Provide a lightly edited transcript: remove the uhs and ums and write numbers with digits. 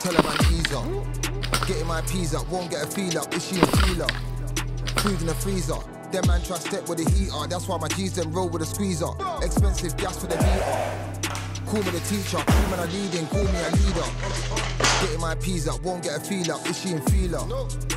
tell her man ease up. Getting my peas up, won't get a feel up. Is she a feeler? Food in the freezer. Them man try step with the heater. That's why my G's them roll with a squeezer. Expensive gas for the meter. Call me the teacher. Call me a leading. Call me a leader. Getting my peas up, won't get a feel up. Is she in feeler?